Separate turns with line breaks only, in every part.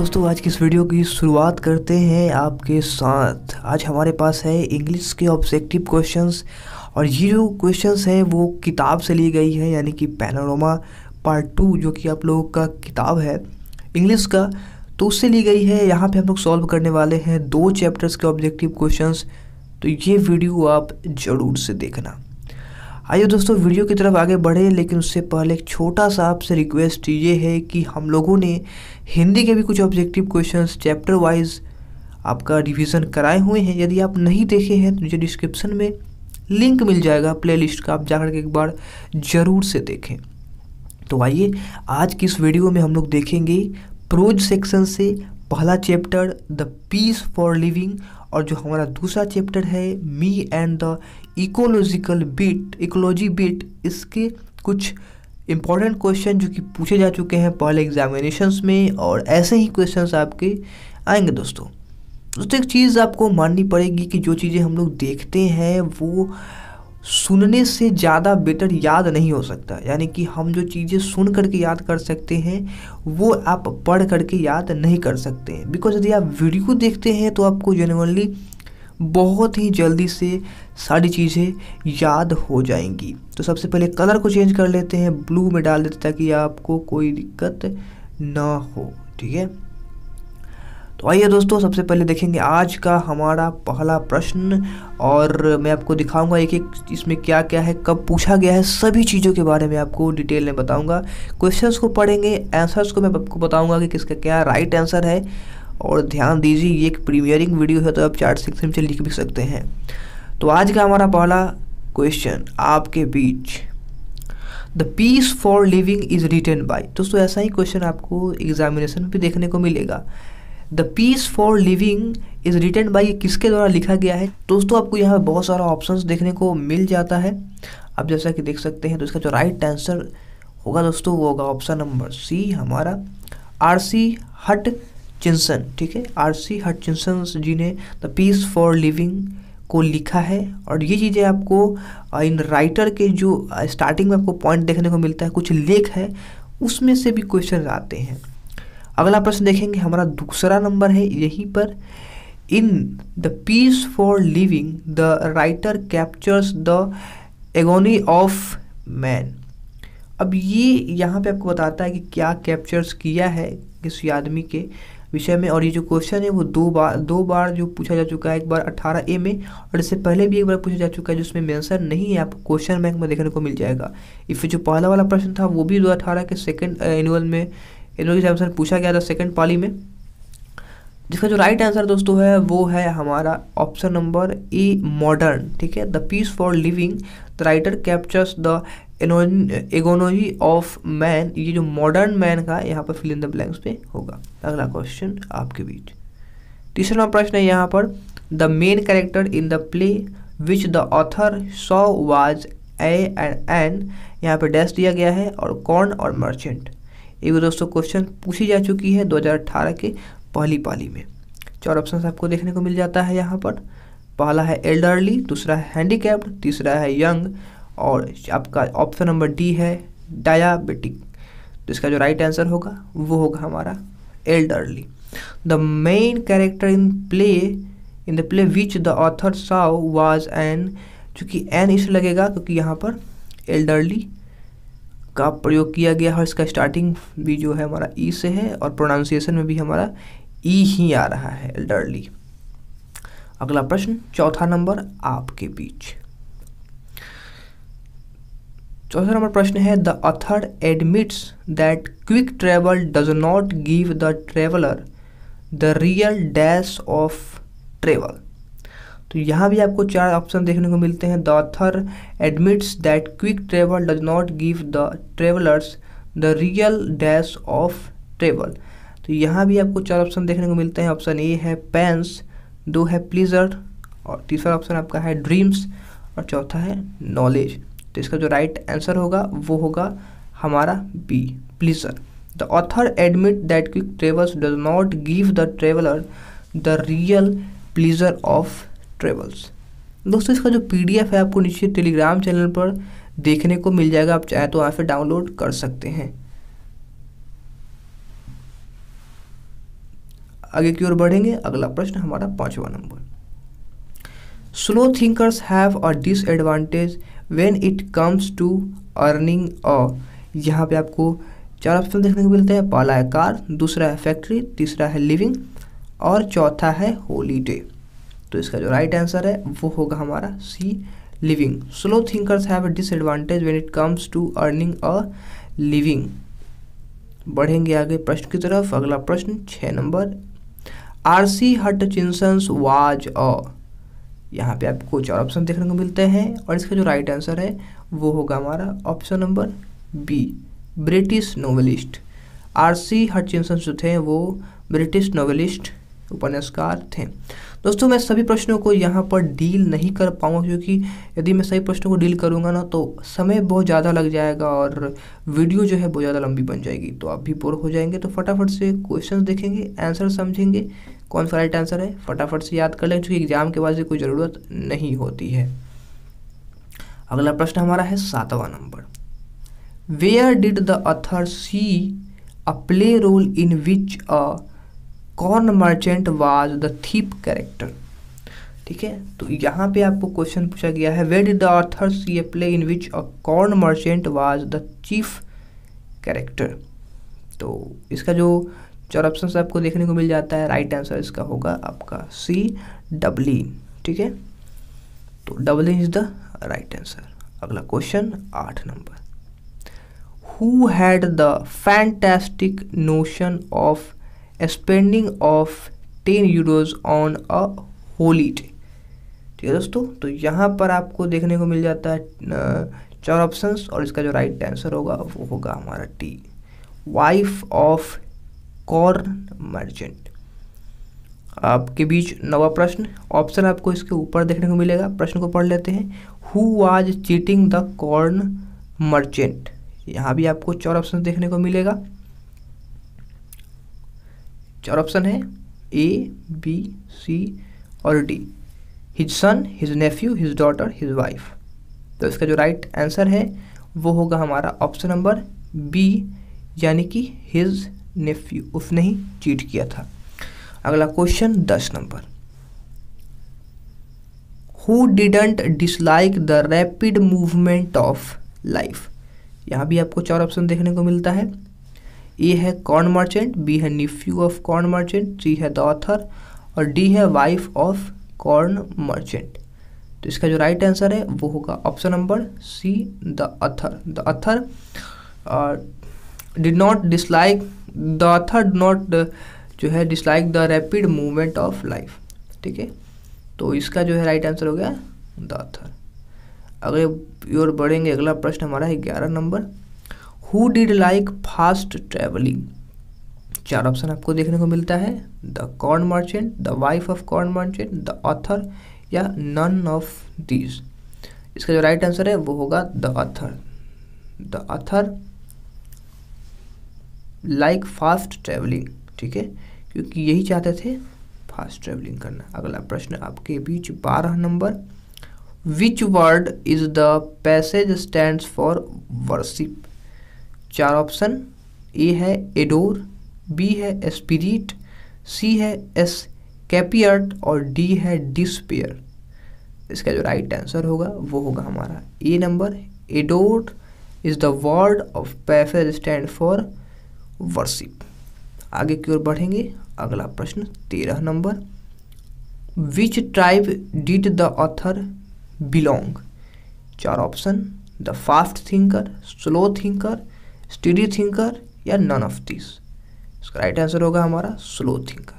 दोस्तों आज की इस वीडियो की शुरुआत करते हैं आपके साथ। आज हमारे पास है इंग्लिश के ऑब्जेक्टिव क्वेश्चंस और ये जो क्वेश्चंस हैं वो किताब से ली गई है, यानी कि पैनोरमा पार्ट 2 जो कि आप लोगों का किताब है इंग्लिश का, तो उससे ली गई है। यहाँ पे हम लोग सॉल्व करने वाले हैं 2 चैप्टर्स के ऑब्जेक्टिव क्वेश्चंस, तो ये वीडियो आप ज़रूर से देखना। आइए दोस्तों वीडियो की तरफ आगे बढ़े, लेकिन उससे पहले एक छोटा सा आपसे रिक्वेस्ट ये है कि हम लोगों ने हिंदी के भी कुछ ऑब्जेक्टिव क्वेश्चंस चैप्टर वाइज आपका रिवीजन कराए हुए हैं। यदि आप नहीं देखे हैं तो मुझे डिस्क्रिप्शन में लिंक मिल जाएगा प्लेलिस्ट का, आप जाकर के एक बार ज़रूर से देखें। तो आइए आज की इस वीडियो में हम लोग देखेंगे प्रोज सेक्शन से पहला chapter the peace for living, और जो हमारा दूसरा चैप्टर है me and the ecology bit, इसके कुछ इम्पॉर्टेंट क्वेश्चन जो कि पूछे जा चुके हैं पहले एग्जामिनेशंस में, और ऐसे ही क्वेश्चंस आपके आएंगे। दोस्तों एक चीज़ आपको माननी पड़ेगी कि जो चीज़ें हम लोग देखते हैं वो सुनने से ज़्यादा बेटर याद नहीं हो सकता, यानी कि हम जो चीज़ें सुन करके याद कर सकते हैं वो आप पढ़ करके याद नहीं कर सकते हैं। बिकॉज यदि आप वीडियो देखते हैं तो आपको जेन्युइनली बहुत ही जल्दी से सारी चीज़ें याद हो जाएंगी। तो सबसे पहले कलर को चेंज कर लेते हैं, ब्लू में डाल देते ताकि आपको कोई दिक्कत ना हो, ठीक है। तो आइए दोस्तों सबसे पहले देखेंगे आज का हमारा पहला प्रश्न, और मैं आपको दिखाऊंगा एक एक इसमें क्या क्या है, कब पूछा गया है, सभी चीज़ों के बारे में आपको डिटेल में बताऊंगा। क्वेश्चंस को पढ़ेंगे, आंसर्स को मैं आपको बताऊंगा कि किसका क्या राइट आंसर है। और ध्यान दीजिए ये एक प्रीमियरिंग वीडियो है तो आप चार्ट सेक्शन में लिख भी सकते हैं। तो आज का हमारा पहला क्वेश्चन आपके बीच, the peace for living is written by. दोस्तों ऐसा ही क्वेश्चन आपको एग्जामिनेशन में देखने को मिलेगा। The peace for living is written by किसके द्वारा लिखा गया है। दोस्तों आपको यहाँ पे बहुत सारा ऑप्शंस देखने को मिल जाता है, आप जैसा कि देख सकते हैं। तो इसका जो राइट आंसर होगा दोस्तों वो होगा ऑप्शन नंबर सी, हमारा आर.सी. हटचिंसन, ठीक है। आर.सी. हटचिंसन जी ने द पीस फॉर लिविंग को लिखा है। और ये चीज़ें आपको इन राइटर के जो स्टार्टिंग में आपको पॉइंट देखने को मिलता है, कुछ लेख है उसमें से भी क्वेश्चन आते हैं। अगला प्रश्न देखेंगे, हमारा दूसरा नंबर है यहीं पर, in the peace for living the writer captures the agony of man. अब ये यहाँ पे आपको बताता है कि क्या कैप्चर्स किया है किसी आदमी के विषय में। और ये जो क्वेश्चन है वो दो बार जो पूछा जा चुका है, एक बार 18A में, और इससे पहले भी एक बार पूछा जा चुका है जिसमें मेंशन नहीं है, आपको क्वेश्चन बैंक में देखने को मिल जाएगा। इफ जो पहला वाला प्रश्न था वो भी 2018 के सेकेंड एनुअल एग्जामिनेशन पूछा गया था सेकंड पाली में, जिसका जो राइट आंसर दोस्तों है वो है हमारा ऑप्शन नंबर ए, मॉडर्न, ठीक है। The peace for living the writer captures the agony of man, ये जो मॉडर्न मैन का यहाँ पर फिल इन द ब्लैंक्स पे होगा। अगला क्वेश्चन आपके बीच तीसरा प्रश्न है यहाँ पर, the main character in the play which the author saw was an, यहाँ पे डैश दिया गया है, और कॉर्न और मर्चेंट। ये भी दोस्तों क्वेश्चन पूछी जा चुकी है 2018 के पहली पाली में। 4 ऑप्शन आपको देखने को मिल जाता है यहाँ पर। पहला है एल्डरली, दूसरा है हैंडीकैप्ड, तीसरा है यंग, और आपका ऑप्शन नंबर डी है डायबिटिक। तो इसका जो राइट आंसर होगा वो होगा हमारा elderly. The main character in the play which the author saw was an, चूँकि एन इस लगेगा क्योंकि यहाँ पर एल्डरली का प्रयोग किया गया है। इसका स्टार्टिंग भी जो है हमारा ई से है, और प्रोनाउंसिएशन में भी हमारा ई ही आ रहा है, एल्डरली। अगला प्रश्न चौथा नंबर आपके बीच, चौथा नंबर प्रश्न है, the author admits that quick travel does not give the traveller the real dash of travel. तो यहाँ भी आपको 4 ऑप्शन देखने को मिलते हैं। The author admits that quick travel does not give the travellers the real dash of travel. तो यहाँ भी आपको 4 ऑप्शन देखने को मिलते हैं। ऑप्शन ए है पेंस, 2 है प्लीजर, और तीसरा ऑप्शन आपका है ड्रीम्स, और चौथा है नॉलेज। तो इसका जो राइट आंसर होगा वो होगा हमारा B, pleasure. The author admit that quick travels does not give the traveller the real pleasure of travels. दोस्तों इसका जो PDF है आपको नीचे टेलीग्राम चैनल पर देखने को मिल जाएगा, आप चाहे तो वहाँ से डाउनलोड कर सकते हैं। आगे की ओर बढ़ेंगे। अगला प्रश्न हमारा 5वां number, slow thinkers have a disadvantage when it comes to earning a. यहाँ पे आपको 4 ऑप्शन देखने को मिलते हैं। पहला है कार, दूसरा है फैक्ट्री, तीसरा है लिविंग और चौथा है हॉलीडे। तो इसका जो राइट आंसर है वो होगा हमारा C, living. Slow thinkers have a disadvantage when it comes to earning a living. बढ़ेंगे आगे प्रश्न की तरफ। अगला प्रश्न 6 number, R C Hutchinsons was a. यहाँ पे आपको 4 ऑप्शन देखने को मिलते हैं और इसका जो राइट आंसर है वो होगा हमारा option number B, British novelist. R C Hutchinson जो थे वो ब्रिटिश नोवेलिस्ट, उपन्यासकार थे। दोस्तों मैं सभी प्रश्नों को यहाँ पर डील नहीं कर पाऊँगा, क्योंकि यदि मैं सभी प्रश्नों को डील करूँगा ना तो समय बहुत ज़्यादा लग जाएगा और वीडियो जो है बहुत ज़्यादा लंबी बन जाएगी, तो आप भी बोर हो जाएंगे। तो फटाफट से क्वेश्चन देखेंगे, आंसर समझेंगे, कौन सा राइट आंसर है फटाफट से याद कर लें, क्योंकि एग्जाम के बाद से कोई ज़रूरत नहीं होती है। अगला प्रश्न हमारा है 7वां number, where did the author see a play role in which a corn merchant was the chief character. ठीक है, तो यहाँ पे आपको क्वेश्चन पूछा गया है, where did the author see a play in which a corn merchant was the chief character. तो इसका जो 4 ऑप्शन आपको देखने को मिल जाता है, राइट आंसर इसका होगा आपका सी, डबलिन। ठीक है, तो Dublin is the right answer. अगला question 8 number, who had the fantastic notion of spending of 10 euros on a holiday. ठीक है दोस्तों, तो यहाँ पर आपको देखने को मिल जाता है 4 ऑप्शंस और इसका जो राइट आंसर होगा वो होगा हमारा T, wife of corn merchant. आपके बीच 9वां प्रश्न, ऑप्शन आपको इसके ऊपर देखने को मिलेगा। प्रश्न को पढ़ लेते हैं, who was cheating the corn merchant. यहाँ भी आपको 4 ऑप्शन देखने को मिलेगा। 4 ऑप्शन है ए, बी, सी और D, his son, his nephew, his daughter, his wife. तो इसका जो राइट आंसर है वो होगा हमारा ऑप्शन नंबर बी, यानी कि हिज नेफ्यू, उसने ही चीट किया था। अगला question 10 number, who didn't dislike the rapid movement of life. यहाँ भी आपको 4 ऑप्शन देखने को मिलता है। ए है कॉर्न मर्चेंट, बी है nephew of corn merchant, C है द ऑथर और डी है वाइफ ऑफ कॉर्न मर्चेंट। तो इसका जो राइट आंसर है वो होगा option number C, the author. The author did not dislike, the author did not जो है dislike the rapid movement of life. ठीक है, तो इसका जो है राइट आंसर हो गया द ऑथर। अगले और बढ़ेंगे, अगला प्रश्न हमारा है 11 number, who did like fast travelling. 4 option आपको देखने को मिलता है, the corn merchant, the wife of corn merchant, the author या नन ऑफ दीज। इसका जो राइट आंसर है वो होगा the author. The author like fast travelling. ठीक है, क्योंकि यही चाहते थे फास्ट ट्रेवलिंग करना। अगला प्रश्न आपके बीच 12 number, which word is the passage stands for worship. 4 option, A है एडोर, बी है स्पिरिट, सी है एस्कैपियर्ट और डी है डिस्पेयर। इसका जो राइट आंसर होगा वो होगा हमारा A number, adore is the word of passage stand for worship. आगे की ओर बढ़ेंगे, अगला प्रश्न 13 number, which tribe did the author belong. 4 option, the fast thinker, slow thinker, study thinker या नन ऑफ दिस। इसका राइट आंसर होगा हमारा स्लो थिंकर।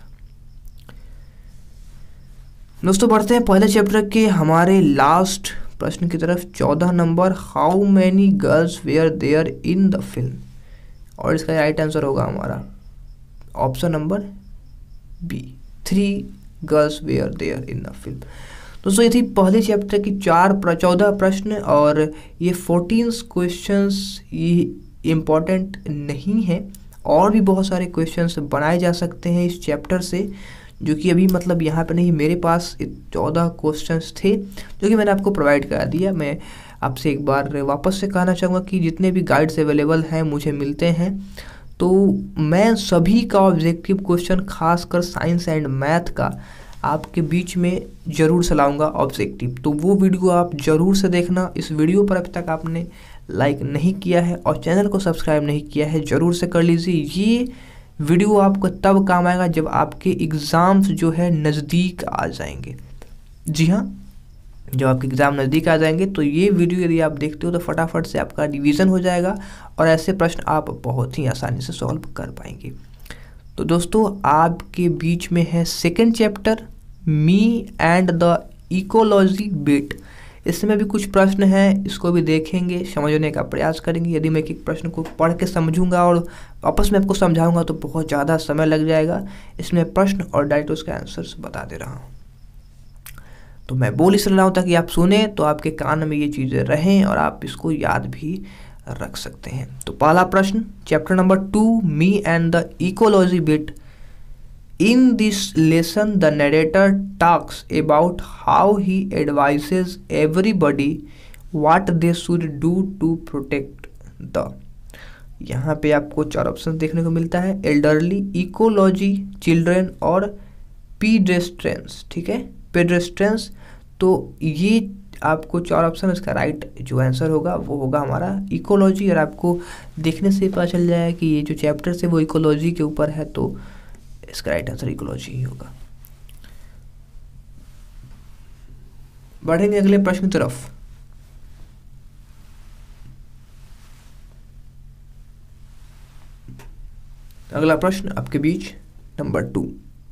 दोस्तों बढ़ते हैं पहले चैप्टर के हमारे लास्ट प्रश्न की तरफ। 14 number, how many girls were there in the film. और इसका राइट आंसर होगा हमारा option number B, 3 girls were there in the film. दोस्तों ये थी पहले चैप्टर की 14 प्रश्न और ये 14 क्वेश्चंस ये इम्पॉर्टेंट नहीं है, और भी बहुत सारे क्वेश्चंस बनाए जा सकते हैं इस चैप्टर से, जो कि अभी मतलब यहाँ पे नहीं, मेरे पास 14 क्वेश्चंस थे जो कि मैंने आपको प्रोवाइड करा दिया। मैं आपसे एक बार वापस से कहना चाहूँगा कि जितने भी गाइड्स अवेलेबल हैं मुझे मिलते हैं, तो मैं सभी का ऑब्जेक्टिव क्वेश्चन खासकर साइंस एंड मैथ का आपके बीच में ज़रूर से लाऊंगा ऑब्जेक्टिव, तो वो वीडियो आप ज़रूर से देखना। इस वीडियो पर अभी तक आपने लाइक नहीं किया है और चैनल को सब्सक्राइब नहीं किया है, ज़रूर से कर लीजिए। ये वीडियो आपको तब काम आएगा जब आपके एग्ज़ाम्स जो है नज़दीक आ जाएंगे। जी हाँ, जब आपके एग्ज़ाम नज़दीक आ जाएंगे तो ये वीडियो यदि आप देखते हो तो फटाफट से आपका रिवीजन हो जाएगा और ऐसे प्रश्न आप बहुत ही आसानी से सॉल्व कर पाएंगे। तो दोस्तों आपके बीच में है second chapter me and the ecology bit. इसमें भी कुछ प्रश्न हैं, इसको भी देखेंगे, समझने का प्रयास करेंगे। यदि मैं एक प्रश्न को पढ़ के समझूंगा और वापस में आपको समझाऊंगा तो बहुत ज़्यादा समय लग जाएगा। इसमें प्रश्न और डायरेक्ट उसका आंसर्स बता दे रहा हूँ, तो मैं बोल इस रहा हूँ ताकि आप सुने तो आपके कान में ये चीज़ें रहें और आप इसको याद भी रख सकते हैं। तो पहला प्रश्न, chapter number 2 me and the ecology bit. In this lesson, the narrator talks about how he advises everybody what they should do to protect the। यहाँ पे आपको 4 ऑप्शन देखने को मिलता है, एल्डरली, इकोलॉजी, चिल्ड्रेन और पीडेस्ट्रेंस। ठीक है, पेडेस्ट्रेंस। तो ये आपको 4 ऑप्शन, इसका राइट जो आंसर होगा वो होगा हमारा इकोलॉजी। और आपको देखने से पता चल जाएगा कि ये जो चैप्टर है वो इकोलॉजी के ऊपर है, तो इसका राइट आंसर इकोलॉजी ही होगा। बढ़ेंगे अगले प्रश्न की तरफ। अगला प्रश्न आपके बीच number 2।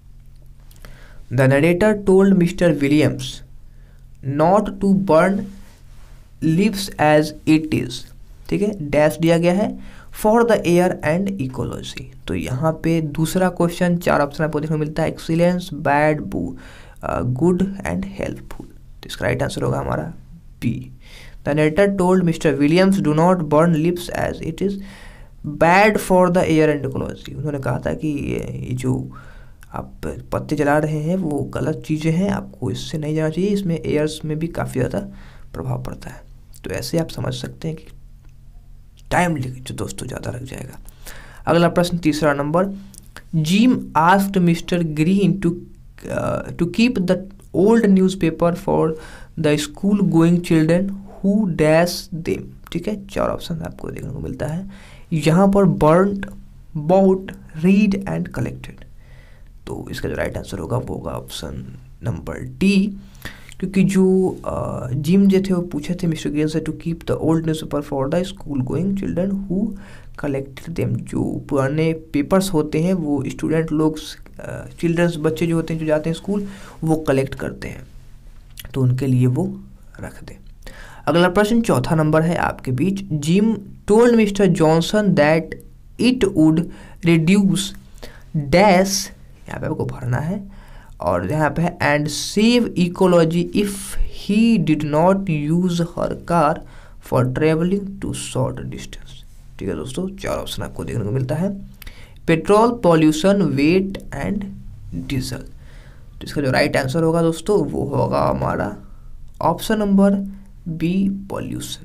The narrator told Mister Williams not to burn leaves as it is. ठीक है, डैश दिया गया है for the air and ecology. तो यहाँ पे दूसरा क्वेश्चन 4 ऑप्शन आपको देखने को मिलता है, excellence, bad, good and helpful. तो इसका राइट आंसर होगा हमारा B. The narrator told Mister Williams do not burn lips as it is bad for the air and ecology. उन्होंने कहा था कि ये जो आप पत्ते जला रहे हैं वो गलत चीज़ें हैं, आपको इससे नहीं जाना चाहिए, इसमें एयर्स में भी काफ़ी ज़्यादा प्रभाव पड़ता है। तो ऐसे आप समझ सकते हैं कि टाइम जो दोस्तों ज़्यादा लग जाएगा। अगला प्रश्न तीसरा number, Jim asked Mister Green to keep the old newspaper for the school going children who dash them. ठीक है, 4 ऑप्शन आपको देखने को मिलता है यहाँ पर, burned, bought, read and collected. तो इसका जो राइट आंसर होगा वो होगा ऑप्शन नंबर डी, क्योंकि जो जिम जो थे वो पूछे थे मिस्टर ग्रीन से to keep the old newspaper for the school going children who collected them. जो पुराने पेपर्स होते हैं वो स्टूडेंट लोग, चिल्ड्रंस, बच्चे जो होते हैं जो जाते हैं स्कूल, वो कलेक्ट करते हैं, तो उनके लिए वो रख दें। अगला प्रश्न चौथा नंबर है आपके बीच, Jim told Mister Johnson that it would reduce dash, यहाँ पे आपको भरना है और यहाँ पे है and save ecology if he did not use her car for travelling to short distance. ठीक है दोस्तों, 4 ऑप्शन आपको देखने को मिलता है, petrol, pollution, weight and diesel. तो इसका जो राइट आंसर होगा दोस्तों वो होगा हमारा ऑप्शन नंबर बी, पॉल्यूशन।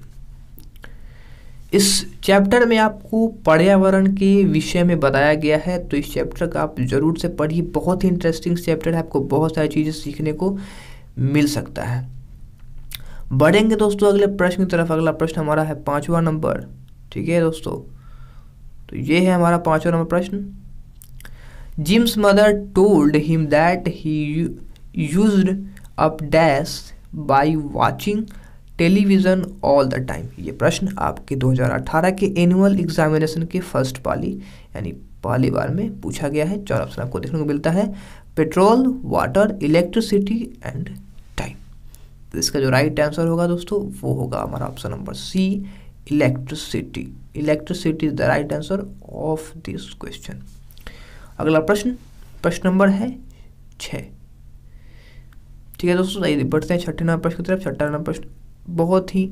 इस चैप्टर में आपको पर्यावरण के विषय में बताया गया है, तो इस चैप्टर का आप जरूर से पढ़िए, बहुत ही इंटरेस्टिंग चैप्टर है, आपको बहुत सारी चीज़ें सीखने को मिल सकता है। बढ़ेंगे दोस्तों अगले प्रश्न की तरफ। अगला प्रश्न हमारा है 5वां नंबर। ठीक है दोस्तों, तो ये है हमारा 5वां नंबर प्रश्न, Jim's mother told him that he used up dash by watching television all the time. ये प्रश्न आपके 2018 के एनुअल एग्जामिनेशन के फर्स्ट पाली यानी पहली बार में पूछा गया है। 4 ऑप्शन आपको देखने को मिलता है, petrol, water, electricity and time. तो इसका जो राइट आंसर होगा दोस्तों वो होगा हमारा option number C, electricity. Electricity is the right answer of this question. अगला प्रश्न, प्रश्न नंबर है 6। ठीक है दोस्तों, आइए बढ़ते हैं 6ठे नंबर प्रश्न की तरफ। 6ठा नंबर प्रश्न बहुत ही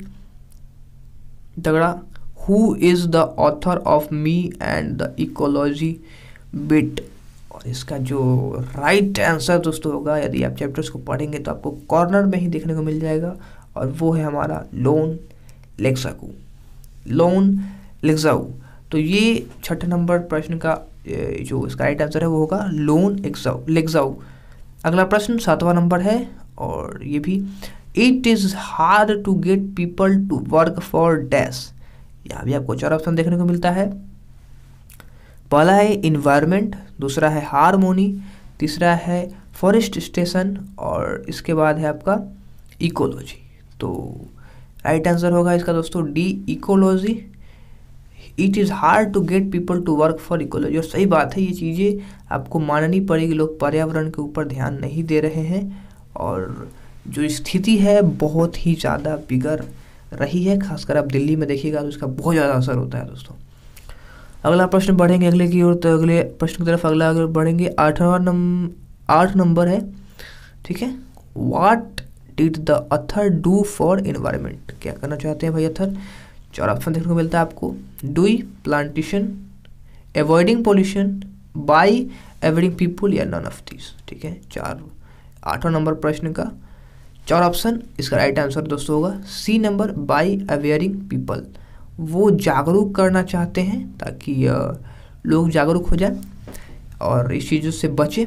तगड़ा, who is the author of me and the ecology bit. और इसका जो राइट आंसर दोस्तों होगा, यदि आप चैप्टर्स को पढ़ेंगे तो आपको कॉर्नर में ही देखने को मिल जाएगा, और वो है हमारा लोन लेक्साकू। लोन लेक्साऊ। तो ये छठे नंबर प्रश्न का जो इसका राइट आंसर है वो होगा लोन लेग्जाउ। अगला प्रश्न 7वां नंबर है और ये भी, it is hard to get people to work for dash. यहाँ भी आपको 4 ऑप्शन देखने को मिलता है। पहला है इन्वायरमेंट, दूसरा है हारमोनी, तीसरा है फॉरेस्ट स्टेशन और इसके बाद है आपका इकोलॉजी। तो राइट आंसर होगा इसका दोस्तों D, ecology. It is hard to get people to work for ecology. और सही बात है, ये चीज़ें आपको माननी पड़ेगी, लोग पर्यावरण के ऊपर ध्यान नहीं दे रहे हैं और जो स्थिति है बहुत ही ज़्यादा बिगड़ रही है। खासकर आप दिल्ली में देखिएगा तो इसका बहुत ज़्यादा असर होता है दोस्तों। अगला प्रश्न बढ़ेंगे अगले की ओर, तो अगले प्रश्न की तरफ अगला अगर बढ़ेंगे 8 नंबर है, ठीक है। What did the author do for environment? क्या करना चाहते हैं भाई अथर? 4 ऑप्शन देखने को मिलता है आपको, डूई, plantation, avoiding pollution, by avoiding people या नन ऑफ दिस, ठीक है। 8वां नंबर प्रश्न का 4 ऑप्शन, इसका राइट आंसर दोस्तों होगा C number, by awaring people. वो जागरूक करना चाहते हैं ताकि लोग जागरूक हो जाएं और इस चीज़ों से बचें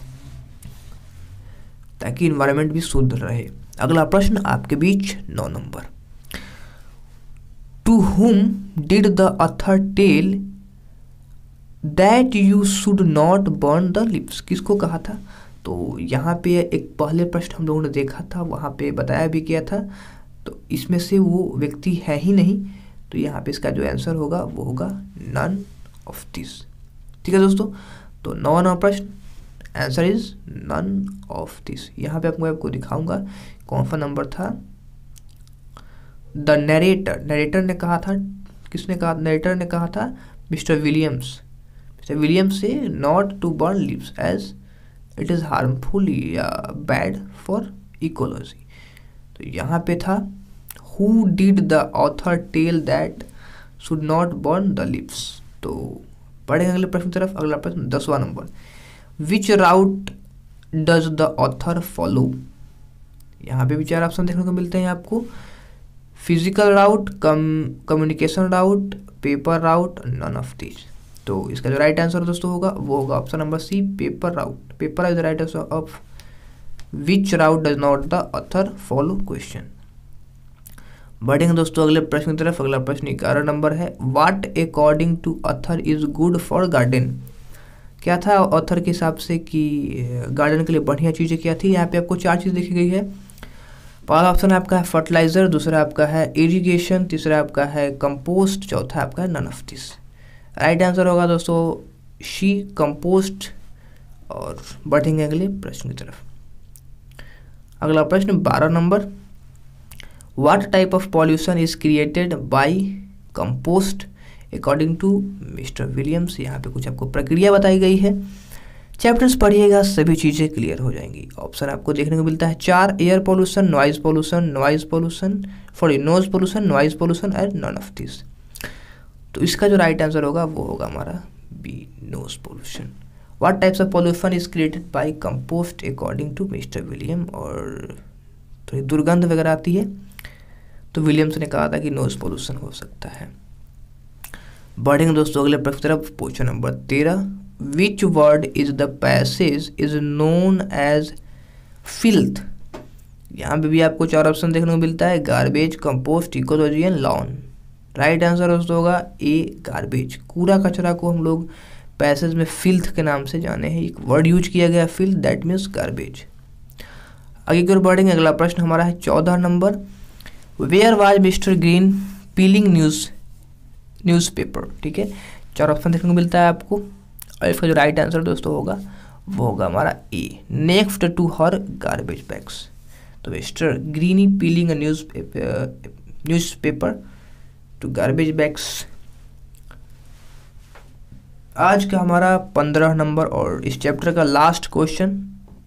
ताकि इन्वायरमेंट भी शुद्ध रहे। अगला प्रश्न आपके बीच 9 number, to whom did the author tell that you should not burn the lips? किसको कहा था? तो यहाँ पे एक पहले प्रश्न हम लोगों ने देखा था, वहाँ पे बताया भी किया था, तो इसमें से वो व्यक्ति है ही नहीं, तो यहाँ पे इसका जो आंसर होगा वो होगा नन ऑफ दिस, ठीक है दोस्तों। तो 9वां प्रश्न answer is none of this. यहाँ पे आपको दिखाऊंगा कौन सा नंबर था। द नरेटर ने कहा था, किसने कहा? नरेटर ने कहा था मिस्टर विलियम्स से not to burn leaves as it is harmful या बैड फॉर इकोलॉजी। तो यहाँ पे था who did the author tell that should not burn the leaves. तो पढ़ेंगे अगले प्रश्न की तरफ। अगला प्रश्न 10वां number, which route does the author follow? यहाँ पे भी 4 ऑप्शन देखने को मिलते हैं आपको, physical route, communication route, paper route, none of this. तो इसका जो राइट आंसर दोस्तों होगा वो होगा option number C, paper route. Paper is the right answer of which route does not the author follow question. बढ़ेंगे दोस्तों अगले प्रश्न की तरफ। अगला प्रश्न 11 नंबर है, what according to author is good for garden? क्या था ऑथर के हिसाब से कि गार्डन के लिए बढ़िया चीज़ें क्या थी? यहाँ पे आपको 4 चीज़ देखी गई है। पहला ऑप्शन आपका है फर्टिलाइजर, दूसरा आपका है इरिगेशन, तीसरा आपका है कंपोस्ट, चौथा आपका है none of this. Right answer होगा दोस्तों शी, कंपोस्ट। और बढ़ेंगे अगले प्रश्न की तरफ। अगला प्रश्न 12 नंबर, what type of pollution is created by compost according to mister Williams? यहाँ पे कुछ आपको प्रक्रिया बताई गई है। चैप्टर्स पढ़िएगा, सभी चीज़ें क्लियर हो जाएंगी। ऑप्शन आपको देखने को मिलता है 4, air pollution, noise pollution, noise pollution, noise pollution and none of this. तो इसका जो राइट आंसर होगा वो होगा हमारा B, noise pollution. What types of pollution is created by compost according to mister William? और थोड़ी दुर्गंध वगैरह आती है, तो विलियम्स ने कहा था कि नोज पोल्यूशन हो सकता है। बढ़ेंगे दोस्तों अगले प्रश्न तरफ। Question number 13, which word is the passage is known as filth? यहाँ पे भी आपको 4 ऑप्शन देखने को मिलता है, garbage, compost, ecology and lawn. Right answer दोस्तों होगा ए, गार्बेज। कूड़ा कचरा को हम लोग पैसेज में फिल्थ के नाम से जाने हैं, एक वर्ड यूज किया गया फिल्थ, दैट मीन्स गार्बेज। आगे की ओर बढ़ेंगे। अगला प्रश्न हमारा है 14 नंबर, where was mister Green peeling newspaper? ठीक है, 4 ऑप्शन देखने को मिलता है आपको और इसका जो राइट आंसर दोस्तों होगा वो होगा हमारा A, next to her garbage bags. तो mister Greeny peeling newspaper to garbage bags. आज का हमारा 15 नंबर और इस चैप्टर का last question,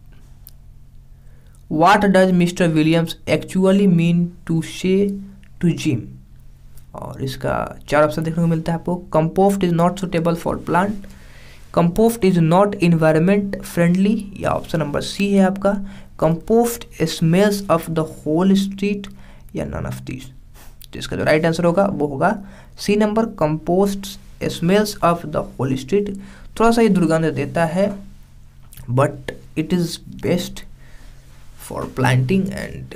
what does mister Williams actually mean to say to Jim? और इसका 4 ऑप्शन देखने को मिलता है आपको, compost is not suitable for plant, compost is not environment friendly, या ऑप्शन नंबर सी है आपका, compost smells of the whole street, या नन ऑफ दिस। तो इसका जो राइट आंसर होगा वो होगा C number, compost smells of the whole street, थोड़ा सा ये दुर्गंध देता है, but it is best for planting. And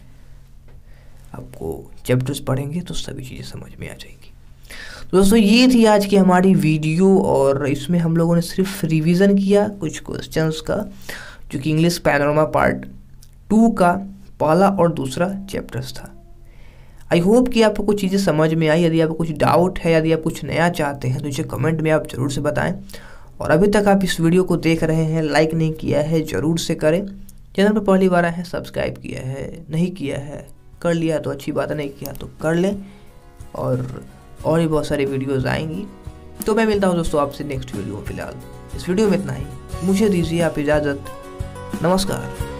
आपको चैप्टर्स पढ़ेंगे तो सभी चीज़ें समझ में आ जाएंगी। तो दोस्तों ये थी आज की हमारी वीडियो, और इसमें हम लोगों ने सिर्फ रिवीजन किया कुछ क्वेश्चंस का, जो कि इंग्लिश पैनोरामा पार्ट 2 का पहला और दूसरा चैप्टर्स था। आई होप कि आपको कुछ चीज़ें समझ में आई। यदि आपको कुछ डाउट है, यदि आप कुछ नया चाहते हैं तो इसे कमेंट में आप ज़रूर से बताएं। और अभी तक आप इस वीडियो को देख रहे हैं, लाइक नहीं किया है ज़रूर से करें। चैनल पर पहली बार आए हैं, सब्सक्राइब किया है नहीं किया है, कर लिया तो अच्छी बात है, नहीं किया तो कर लें। और भी बहुत सारी वीडियोज़ आएंगी। तो मैं मिलता हूँ दोस्तों आपसे नेक्स्ट वीडियो में। फिलहाल इस वीडियो में इतना ही, मुझे दीजिए आप इजाज़त। नमस्कार।